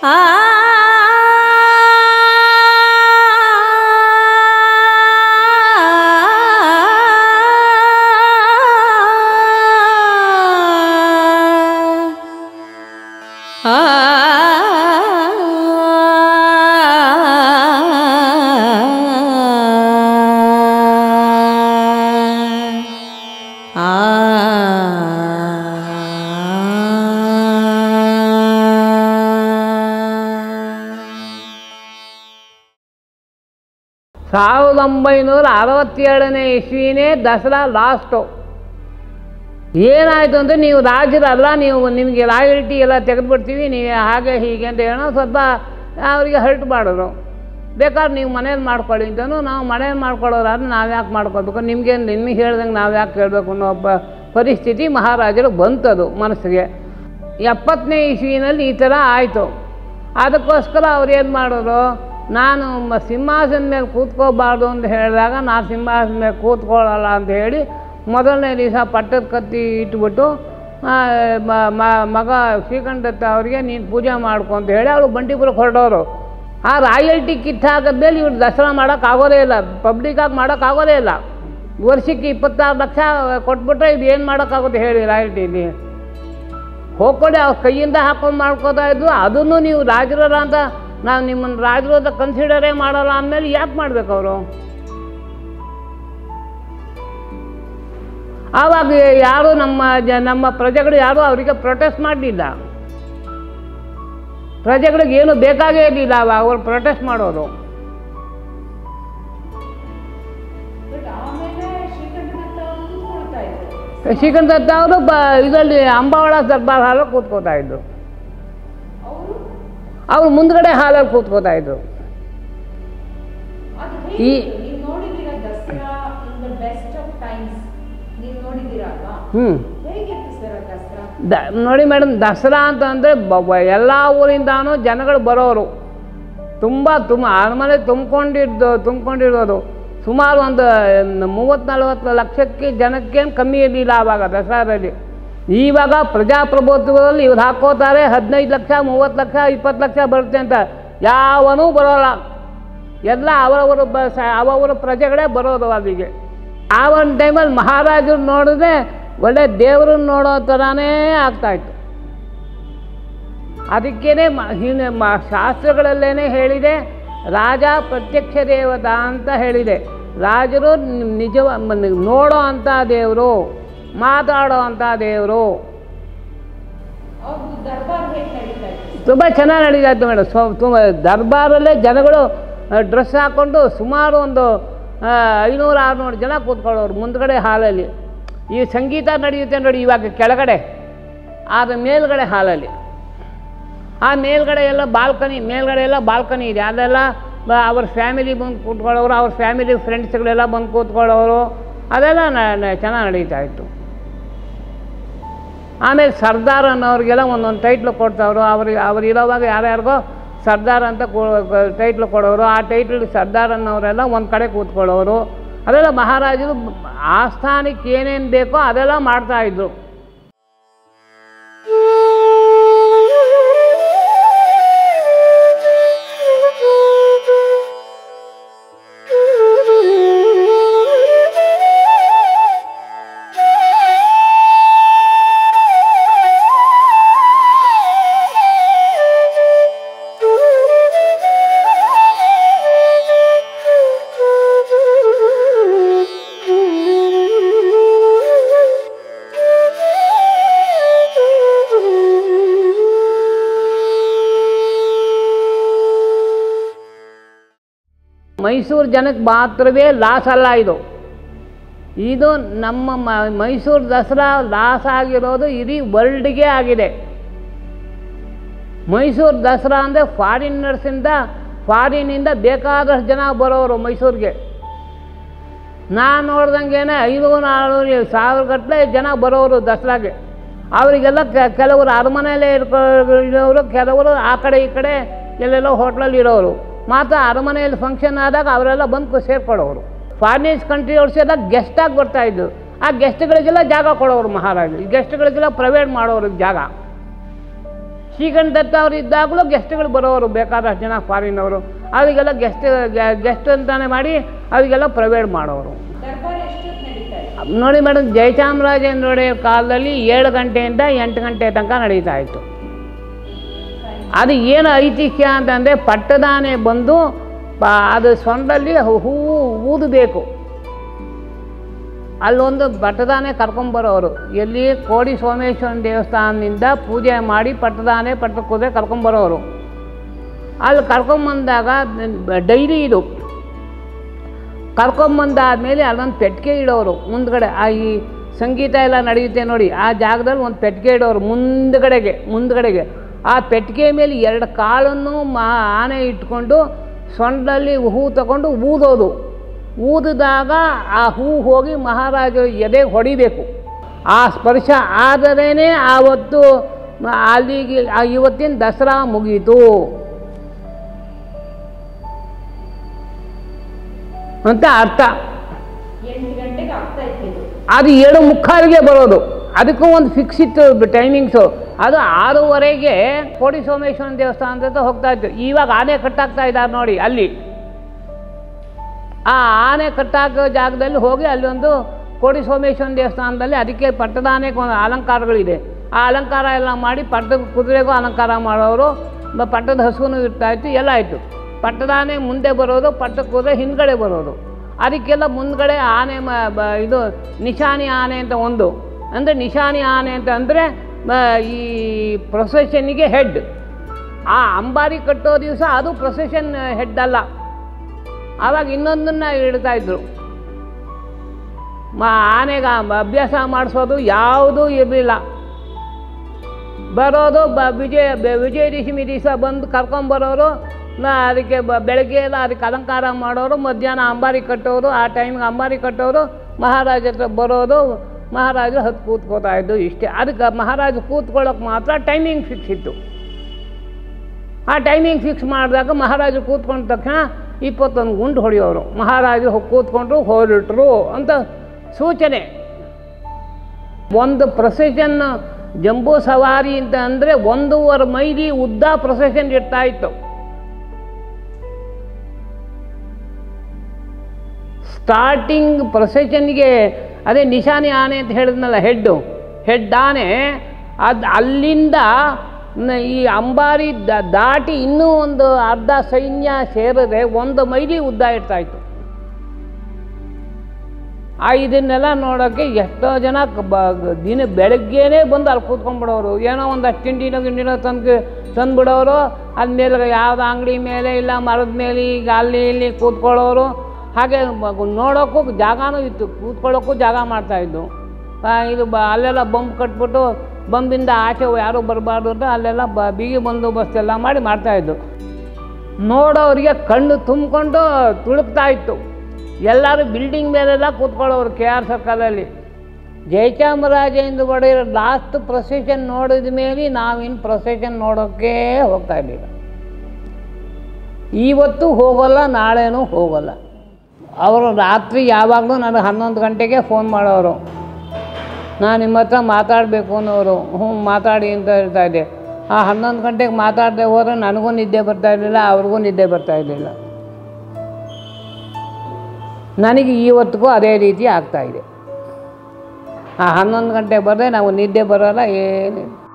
ಸಾವಿರದ 1967ನೇ ಇಸ್ವಿನೇ ದಸರಾ ಲಾಸ್ಟು. ಏನಾಯಿತು ಅಂದರೆ ನೀವು ರಾಜರಲ್ಲ, ನಿಮಗೆ ರಾಯಲ್ಟಿ ಎಲ್ಲ ತೆಗೆದುಬಿಡ್ತೀವಿ, ನೀವು ಹಾಗೆ ಹೀಗೆ ಅಂತ ಹೇಳೋ ಸ್ವಲ್ಪ ಅವರಿಗೆ ಹರ್ಟ್ ಮಾಡೋರು. ಬೇಕಾದ್ರೆ ನೀವು ಮನೇಲಿ ಮಾಡ್ಕೊಳ್ಳಿ ಅಂತಲೂ, ನಾವು ಮನೇಲಿ ಮಾಡ್ಕೊಳ್ಳೋರಾದ್ರೆ ನಾವು ಯಾಕೆ ಮಾಡ್ಕೊಳ್ಬೇಕು, ನಿಮಗೆ ಹೇಳ್ದಂಗೆ ನಾವು ಯಾಕೆ ಕೇಳಬೇಕು ಅನ್ನೋ ಪರಿಸ್ಥಿತಿ ಮಹಾರಾಜರಿಗೆ ಬಂತದು ಮನಸ್ಸಿಗೆ. 70ನೇ ಇಸ್ವಿನಲ್ಲಿ ಈ ಥರ ಆಯಿತು. ಅದಕ್ಕೋಸ್ಕರ ಅವ್ರು ಏನು ಮಾಡೋರು, ನಾನು ಸಿಂಹಾಸನ ಮೇಲೆ ಕೂತ್ಕೋಬಾರ್ದು ಅಂತ ಹೇಳಿದಾಗ ನಾನು ಸಿಂಹಾಸನ ಮೇಲೆ ಕೂತ್ಕೊಳ್ಳಲ್ಲ ಅಂತ ಹೇಳಿ ಮೊದಲನೇ ದಿವಸ ಪಟ್ಟದ ಕತ್ತಿ ಇಟ್ಬಿಟ್ಟು ಮಗ ಶ್ರೀಕಂಠದತ್ತ ಅವರಿಗೆ ನೀನು ಪೂಜೆ ಮಾಡ್ಕೊ ಅಂತ ಹೇಳಿ ಅವರು ಬಂಡೀಪುರಕ್ಕೆ ಹೊರಡೋರು. ಆ ರಾಯಲ್ಟಿ ಕಿತ್ತಾಗದ್ಮೇಲೆ ಇವ್ರು ದಸರಾ ಮಾಡೋಕ್ಕಾಗೋದೇ ಇಲ್ಲ, ಪಬ್ಲಿಕ್ಕಾಗಿ ಮಾಡೋಕ್ಕಾಗೋದೇ ಇಲ್ಲ. ವರ್ಷಕ್ಕೆ 26 ಲಕ್ಷ ಕೊಟ್ಬಿಟ್ರೆ ಇದು ಏನು ಮಾಡೋಕ್ಕಾಗುತ್ತೆ ಹೇಳಿ ರಾಯಲ್ಟಿಲಿ. ಹೋಗ್ಕೊಳ್ಳಿ, ಅವ್ರ ಕೈಯಿಂದ ಹಾಕೊಂಡು ಮಾಡ್ಕೋತಾ ಇದ್ರು. ಅದನ್ನು ನೀವು ರಾಜರಲ್ಲ ಅಂತ ನಾವು ನಿಮ್ಮನ್ನು ರಾಜರು ಅಂತ ಕನ್ಸಿಡರೇ ಮಾಡೋಲ್ಲ ಅಂದಮೇಲೆ ಯಾಕೆ ಮಾಡಬೇಕು ಅವರು? ಆವಾಗ ಯಾರು ನಮ್ಮ ಪ್ರಜೆಗಳು ಯಾರು ಅವರಿಗೆ ಪ್ರೊಟೆಸ್ಟ್ ಮಾಡಲಿಲ್ಲ. ಪ್ರಜೆಗಳಿಗೆ ಏನು ಬೇಕಾಗೇ ಇರಲಿಲ್ಲ ಅವಾಗ ಅವ್ರು ಪ್ರೊಟೆಸ್ಟ್ ಮಾಡೋರು. ಶ್ರೀಕಂಠದತ್ತ ಅವರು ಇದರಲ್ಲಿ ಅಂಬಾವಳ ದರ್ಬಾರ್ ಹಾಲಲ್ಲಿ ಕೂತ್ಕೋತಾ ಇದ್ರು. ಅವರು ಮುಂದ್ಗಡೆ ಹಾಲಲ್ಲಿ ಕೂತ್ಕೋತಾ ಇದ್ರು. ನೋಡಿ ಮೇಡಮ್, ದಸರಾ ಅಂತಂದರೆ ಎಲ್ಲ ಊರಿಂದಾನು ಜನಗಳು ಬರೋರು. ತುಂಬ ಅರಮನೆ ತುಂಬ್ಕೊಂಡಿರೋದು ಸುಮಾರು ಒಂದು 30-40 ಲಕ್ಷಕ್ಕೆ ಜನಕ್ಕೇನು ಕಮ್ಮಿ ಇರಲಿಲ್ಲ ಆವಾಗ ದಸರಾದಲ್ಲಿ. ಇವಾಗ ಪ್ರಜಾಪ್ರಭುತ್ವದಲ್ಲಿ ಇವ್ರು ಹಾಕೋತಾರೆ 15 ಲಕ್ಷ 30 ಲಕ್ಷ 20 ಲಕ್ಷ ಬರುತ್ತೆ ಅಂತ. ಯಾವನೂ ಬರೋಲ್ಲ, ಎಲ್ಲ ಅವರವರ ಪ್ರಜೆಗಳೇ ಬರೋದು ಅಲ್ಲಿಗೆ. ಆ ಒಂದು ಟೈಮಲ್ಲಿ ಮಹಾರಾಜರು ನೋಡಿದ್ರೆ ಒಳ್ಳೆ ದೇವರನ್ನು ನೋಡೋ ಥರನೇ ಆಗ್ತಾಯಿತ್ತು. ಅದಕ್ಕೇ ಶಾಸ್ತ್ರಗಳಲ್ಲೇನೆ ಹೇಳಿದೆ, ರಾಜ ಪ್ರತ್ಯಕ್ಷ ದೇವತಾ ಅಂತ ಹೇಳಿದೆ. ರಾಜರು ನಿಜ ನೋಡೋ ಅಂಥ ದೇವರು, ಮಾತಾಡೋ ಅಂಥ ದೇವರು. ತುಂಬ ಚೆನ್ನಾಗಿ ನಡೀತಾ ಇತ್ತು ಮೇಡಮ್. ತುಂಬ ದರ್ಬಾರಲ್ಲೇ ಜನಗಳು ಡ್ರೆಸ್ ಹಾಕ್ಕೊಂಡು ಸುಮಾರು ಒಂದು 500-600 ಜನ ಕೂತ್ಕೊಳ್ಳೋರು ಮುಂದ್ಗಡೆ ಹಾಲಲ್ಲಿ. ಈ ಸಂಗೀತ ನಡೆಯುತ್ತೆ ನೋಡಿ ಇವಾಗ ಕೆಳಗಡೆ, ಆದ ಮೇಲ್ಗಡೆ ಹಾಲಲ್ಲಿ. ಆ ಮೇಲ್ಗಡೆ ಎಲ್ಲ ಬಾಲ್ಕನಿ ಇದೆ. ಅದೆಲ್ಲ ಅವ್ರ ಫ್ಯಾಮಿಲಿ ಬಂದು ಕೂತ್ಕೊಳ್ಳೋರು, ಅವ್ರ ಫ್ಯಾಮಿಲಿ ಫ್ರೆಂಡ್ಸ್ಗಳೆಲ್ಲ ಬಂದು ಕೂತ್ಕೊಳ್ಳೋರು. ಅದೆಲ್ಲ ಚೆನ್ನಾಗಿ ನಡೀತಾ ಇತ್ತು. ಆಮೇಲೆ ಸರ್ದಾರ್ ಅನ್ನೋರಿಗೆಲ್ಲ ಒಂದೊಂದು ಟೈಟ್ಲು ಕೊಡ್ತಾವ್ರು. ಅವ್ರು ಇರೋವಾಗ ಯಾರ್ಯಾರಿಗೋ ಸರ್ದಾರ್ ಅಂತ ಟೈಟ್ಲು ಕೊಡೋರು. ಆ ಟೈಟ್ಲ್ ಸರ್ದಾರ್ ಅನ್ನೋರೆಲ್ಲ ಒಂದು ಕಡೆ ಕೂತ್ಕೊಳ್ಳೋರು. ಅದೆಲ್ಲ ಮಹಾರಾಜರು ಆಸ್ಥಾನಕ್ಕೆ ಏನೇನು ಬೇಕೋ ಅದೆಲ್ಲ ಮಾಡ್ತಾಯಿದ್ರು. ಮೈಸೂರು ಜನಕ್ಕೆ ಮಾತ್ರವೇ ಲಾಸ್ ಅಲ್ಲ ಇದು ನಮ್ಮ ಮೈಸೂರು ದಸರಾ ಲಾಸ್ ಆಗಿರೋದು ಇಡೀ ವರ್ಲ್ಡ್ಗೆ ಆಗಿದೆ. ಮೈಸೂರು ದಸರಾ ಅಂದರೆ ಫಾರಿನ್ನಿಂದ ಬೇಕಾದಷ್ಟು ಜನ ಬರೋರು ಮೈಸೂರಿಗೆ. ನಾನು ನೋಡ್ದಂಗೆನೆ 500-400 ಗಟ್ಟಲೆ ಜನ ಬರೋರು ದಸರಾಗೆ. ಅವರಿಗೆಲ್ಲ ಕೆಲವರು ಅರಮನೆಯಲ್ಲೇ ಇರೋರು, ಕೆಲವರು ಆ ಕಡೆ ಈ ಕಡೆ ಎಲ್ಲೆಲ್ಲೋ ಹೋಟ್ಲಲ್ಲಿ ಇರೋರು. ಮಾತ್ರ ಅರಮನೆಯಲ್ಲಿ ಫಂಕ್ಷನ್ ಆದಾಗ ಅವರೆಲ್ಲ ಬಂದು ಸೇರ್ಕೊಳ್ಳೋರು. ಫಾರಿನೀಸ್ ಕಂಟ್ರಿಯವ್ರಸೆಲ್ಲ ಗೆಸ್ಟಾಗಿ ಬರ್ತಾಯಿದ್ರು. ಆ ಗೆಸ್ಟ್ಗಳಿಗೆಲ್ಲ ಜಾಗ ಕೊಡೋರು ಮಹಾರಾಜರು. ಈ ಗೆಸ್ಟ್ಗಳಿಗೆಲ್ಲ ಪ್ರೈವೇಟ್ ಮಾಡೋರು ಜಾಗ. ಶ್ರೀಕಂಠ ದತ್ತ ಅವರು ಇದ್ದಾಗಲೂ ಗೆಸ್ಟ್ಗಳು ಬರೋರು, ಬೇಕಾದಷ್ಟು ಜನ ಫಾರಿನವರು. ಅವರಿಗೆಲ್ಲ ಗೆಸ್ಟ್ ಅಂತಾನೆ ಮಾಡಿ ಅವರಿಗೆಲ್ಲ ಪ್ರೊವೈಡ್ ಮಾಡೋರು. ನೋಡಿ ಮೇಡಮ್, ಜಯಚಾಮರಾಜೇಂದ್ರ ಒಡೆಯರ್ ಕಾಲದಲ್ಲಿ 7 ಗಂಟೆಯಿಂದ 8 ಗಂಟೆ ತನಕ ನಡೀತಾ ಇತ್ತು. ಅದು ಏನು ಐತಿಹ್ಯ ಅಂತಂದರೆ, ಪಟ್ಟದಾನೆ ಬಂದು ಅದು ಸೊಂಡಲ್ಲಿ ಹೂವು ಊದಬೇಕು. ಅಲ್ಲೊಂದು ಪಟ್ಟದಾನೆ ಕರ್ಕೊಂಬರೋರು, ಎಲ್ಲಿ ಕೋಡಿ ಸೋಮೇಶ್ವರನ ದೇವಸ್ಥಾನದಿಂದ ಪೂಜೆ ಮಾಡಿ ಪಟ್ಟದಾನೆ ಪಟ್ಟಕ್ಕೂದೆ ಕರ್ಕೊಂಬರೋರು. ಅಲ್ಲಿ ಕರ್ಕೊಂಬಂದಾಗ ಡೈಲಿ ಇದು ಕರ್ಕೊಂಬಂದಾದ್ಮೇಲೆ ಅಲ್ಲೊಂದು ಪೆಟ್ಟಿಗೆ ಇಡೋರು ಮುಂದ್ಗಡೆ. ಈ ಸಂಗೀತ ಎಲ್ಲ ನಡೆಯುತ್ತೆ ನೋಡಿ, ಆ ಜಾಗದಲ್ಲಿ ಒಂದು ಪೆಟ್ಟಿಗೆ ಇಡೋರು ಮುಂದ್ಗಡೆಗೆ. ಆ ಪೆಟ್ಟಿಗೆ ಮೇಲೆ 2 ಕಾಲನ್ನು ಆನೆ ಇಟ್ಕೊಂಡು ಸೊಂಡಲ್ಲಿ ಹೂ ತಗೊಂಡು ಊದೋದು. ಊದಿದಾಗ ಆ ಹೂ ಹೋಗಿ ಮಹಾರಾಜರು ಎದೆಗೆ ಹೊಡಿಬೇಕು. ಆ ಸ್ಪರ್ಶ ಆದರೇನೆ ಆವತ್ತು ಅಲ್ಲಿಗೆ ಇವತ್ತಿನ ದಸರಾ ಮುಗೀತು ಅಂತ ಅರ್ಥ. ಅದು 7:45ಗೆ ಬರೋದು. ಅದಕ್ಕೂ ಒಂದು ಫಿಕ್ಸ್ ಇತ್ತು ಟೈಮಿಂಗ್ಸು. ಅದು 6:30ಗೆ ಕೋಡಿ ಸೋಮೇಶ್ವರನ ದೇವಸ್ಥಾನದ ಹೋಗ್ತಾ ಇತ್ತು. ಇವಾಗ ಆನೆ ಕಟ್ಟಾಗ್ತಾ ಇದ್ದಾರೆ ನೋಡಿ, ಅಲ್ಲಿ ಆ ಆನೆ ಕಟ್ಟಾಕೋ ಜಾಗದಲ್ಲಿ ಹೋಗಿ ಅಲ್ಲಿ ಒಂದು ಕೋಡಿ ಸೋಮೇಶ್ವರನ ದೇವಸ್ಥಾನದಲ್ಲಿ ಅದಕ್ಕೆ ಪಟ್ಟದಾನೆಗೆ ಒಂದು ಅಲಂಕಾರಗಳಿದೆ. ಆ ಅಲಂಕಾರ ಎಲ್ಲ ಮಾಡಿ ಪಟ್ಟದ ಕುದುರೆಗೂ ಅಲಂಕಾರ ಮಾಡೋರು, ಪಟ್ಟದ ಹಸುನು ಇರ್ತಾಯಿತ್ತು, ಎಲ್ಲ ಆಯಿತು. ಪಟ್ಟದಾನೆ ಮುಂದೆ ಬರೋದು, ಪಟ್ಟದ ಕುದುರೆ ಹಿಂದ್ಗಡೆ ಬರೋದು. ಅದಕ್ಕೆಲ್ಲ ಮುಂದ್ಗಡೆ ಆನೆ ಇದು ನಿಶಾನಿ ಆನೆ ಅಂತ ಒಂದು, ಅಂದರೆ ನಿಶಾನಿ ಆನೆ ಅಂತ ಅಂದರೆ ಈ ಪ್ರೊಸೆಷನ್ನಿಗೆ ಹೆಡ್. ಆ ಅಂಬಾರಿ ಕಟ್ಟೋ ದಿವಸ ಅದು ಪ್ರೊಸೆಷನ್ ಹೆಡ್ ಅಲ್ಲ, ಆವಾಗ ಇನ್ನೊಂದನ್ನು ಇಡ್ತಾಯಿದ್ರು. ಆನೆಗೆ ಅಭ್ಯಾಸ ಮಾಡಿಸೋದು ಯಾವುದೂ ಇರಲಿಲ್ಲ. ಬರೋದು ವಿಜಯದಶಮಿ ದಿವಸ ಬಂದು ಕರ್ಕೊಂಬರೋರು, ಅದಕ್ಕೆ ಬೆಳಗ್ಗೆ ಎಲ್ಲ ಅದಕ್ಕೆ ಅಲಂಕಾರ ಮಾಡೋರು, ಮಧ್ಯಾಹ್ನ ಅಂಬಾರಿ ಕಟ್ಟೋರು, ಆ ಟೈಮ್ಗೆ ಅಂಬಾರಿ ಕಟ್ಟೋರು, ಮಹಾರಾಜ ಹತ್ರ ಬರೋದು, ಮಹಾರಾಜರು ಹತ್ತು ಕೂತ್ಕೋತಾ ಇದ್ದು ಇಷ್ಟೇ. ಅದಕ್ಕೆ ಮಹಾರಾಜ ಕೂತ್ಕೊಳ್ಳೋಕೆ ಮಾತ್ರ ಟೈಮಿಂಗ್ ಫಿಕ್ಸ್ ಇತ್ತು. ಆ ಟೈಮಿಂಗ್ ಫಿಕ್ಸ್ ಮಾಡಿದಾಗ ಮಹಾರಾಜರು ಕೂತ್ಕೊಂಡ ತಕ್ಷಣ 21 ಗುಂಡು ಹೊಡೆಯೋರು. ಮಹಾರಾಜರು ಕೂತ್ಕೊಂಡ್ರು, ಹೊರಟರು ಅಂತ ಸೂಚನೆ. ಒಂದು ಪ್ರೊಸೆಷನ್ ಜಂಬೂ ಸವಾರಿ ಅಂತ ಅಂದರೆ 1.5 ಮೈಲಿ ಉದ್ದ ಪ್ರೊಸೆಷನ್ ಇರ್ತಾ ಇತ್ತು. ಸ್ಟಾರ್ಟಿಂಗ್ ಪ್ರೊಸೆಷನ್ಗೆ ಅದೇ ನಿಶಾನಿ ಆನೆ ಅಂತ ಹೇಳಿದ್ನಲ್ಲ, ಹೆಡ್ ಆನೆ, ಅದು ಅಲ್ಲಿಂದ ಈ ಅಂಬಾರಿ ದಾಟಿ ಇನ್ನೂ ಒಂದು ಅರ್ಧ ಸೈನ್ಯ ಸೇರಿದ್ರೆ 1 ಮೈಲಿ ಉದ್ದ ಇರ್ತಾಯಿತ್ತು. ಇದನ್ನೆಲ್ಲ ನೋಡೋಕ್ಕೆ ಎಷ್ಟೋ ಜನ ದಿನ ಬೆಳಗ್ಗೆನೇ ಬಂದು ಅಲ್ಲಿ ಕೂತ್ಕೊಂಡ್ಬಿಡೋರು. ಏನೋ ಒಂದಷ್ಟು ಗಿಂಡಿನೋ ತಂದುಬಿಡೋರು. ಅದ್ಮೇಲೆ ಯಾವುದೋ ಅಂಗಡಿ ಮೇಲೆ ಇಲ್ಲ ಮರದ ಮೇಲೆ ಈಗ ಅಲ್ಲಿ ಇಲ್ಲಿ ಕೂತ್ಕೊಳ್ಳೋರು. ಹಾಗೆ ನೋಡೋಕ್ಕೂ ಜಾಗನೂ ಇತ್ತು, ಕೂತ್ಕೊಳ್ಳೋಕ್ಕೂ ಜಾಗ ಮಾಡ್ತಾಯಿದ್ದು. ಇದು ಅಲ್ಲೆಲ್ಲ ಬಂಬ್ ಕಟ್ಬಿಟ್ಟು ಬಂಬಿಂದ ಆಚೆ ಯಾರೂ ಬರಬಾರ್ದು ಅಂತ ಅಲ್ಲೆಲ್ಲ ಬಿಗಿ ಬಂದೋಬಸ್ತೆಲ್ಲ ಮಾಡ್ತಾಯಿದ್ದು. ನೋಡೋರಿಗೆ ಕಣ್ಣು ತುಂಬಿಕೊಂಡು ತುಳುಕ್ತಾ ಇತ್ತು. ಎಲ್ಲರೂ ಬಿಲ್ಡಿಂಗ್ ಮೇಲೆಲ್ಲ ಕೂತ್ಕೊಳ್ಳೋರು KR ಸರ್ಕಲಲ್ಲಿ. ಜಯಚಾಮರಾಜೇಂದ್ರ ಒಡೆಯರ್ ಲಾಸ್ಟ್ ಪ್ರೊಸೆಷನ್ ನೋಡಿದ ಮೇಲೆ ನಾವಿನ್ನು ಪ್ರೊಸೆಷನ್ ನೋಡೋಕ್ಕೆ ಹೋಗ್ತಾ ಇರಲಿಲ್ಲ. ಇವತ್ತು ಹೋಗೋಲ್ಲ, ನಾಳೆನೂ ಹೋಗೋಲ್ಲ. ಅವರು ರಾತ್ರಿ ಯಾವಾಗಲೂ ನನಗೆ 11 ಗಂಟೆಗೆ ಫೋನ್ ಮಾಡೋರು, ನಾನು ನಿಮ್ಮ ಹತ್ರ ಮಾತಾಡಬೇಕು ಅನ್ನೋರು. ಮಾತಾಡಿ ಅಂತ ಹೇಳ್ತಾಯಿದ್ದೆ. ಆ 11 ಗಂಟೆಗೆ ಮಾತಾಡದೆ ಹೋದರೆ ನನಗೂ ನಿದ್ದೆ ಬರ್ತಾಯಿರಲಿಲ್ಲ, ಅವ್ರಿಗೂ ನಿದ್ದೆ ಬರ್ತಾಯಿರಲಿಲ್ಲ. ನನಗೆ ಇವತ್ತಿಗೂ ಅದೇ ರೀತಿ ಆಗ್ತಾಯಿದೆ. ಆ 11 ಗಂಟೆಗೆ ಬರದೆ ನಾವು ನಿದ್ದೆ ಬರೋಲ್ಲ, ಏನಿಲ್ಲ.